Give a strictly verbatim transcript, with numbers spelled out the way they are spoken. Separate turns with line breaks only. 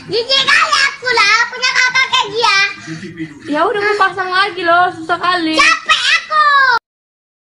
Gigi kali aku lah, punya kakak kayak dia.
Ya udah mau pasang lagi loh, susah kali.
Capek.